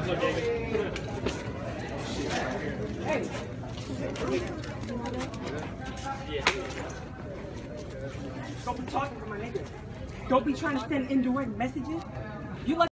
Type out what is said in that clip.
Hey. Don't be talking to my nigga. Don't be trying to send indirect messages. You like